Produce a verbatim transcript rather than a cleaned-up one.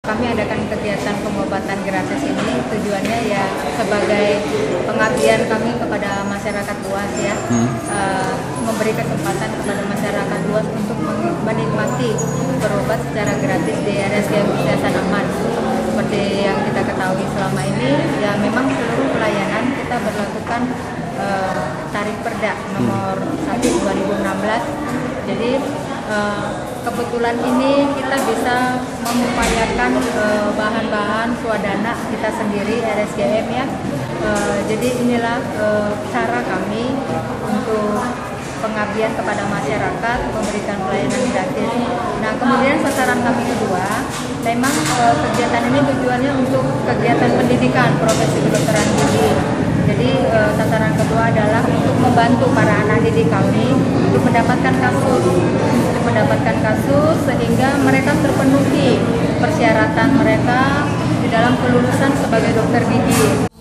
Kami adakan kegiatan pengobatan gratis ini tujuannya ya sebagai pengabdian kami kepada masyarakat luas ya, hmm. uh, memberi kesempatan kepada masyarakat luas untuk menikmati berobat secara gratis di R S U M Yayasan Aman. Seperti yang kita ketahui selama ini ya memang seluruh pelayanan kita berlakukan uh, tarif perda nomor satu dua ribu enam belas. Jadi uh, kebetulan ini kita bisa mengupayakan uh, bahan-bahan swadana kita sendiri R S G M ya. Uh, jadi inilah uh, cara kami untuk pengabdian kepada masyarakat, memberikan pelayanan gratis. Nah, kemudian sasaran kami kedua, memang uh, kegiatan ini tujuannya untuk kegiatan pendidikan profesi kedokteran gigi. Jadi uh, sasaran kedua adalah untuk membantu para anak didik kami untuk mendapatkan kasus, untuk mendapatkan kasus sehingga mereka terpenuhi persyaratan mereka di dalam kelulusan sebagai dokter gigi.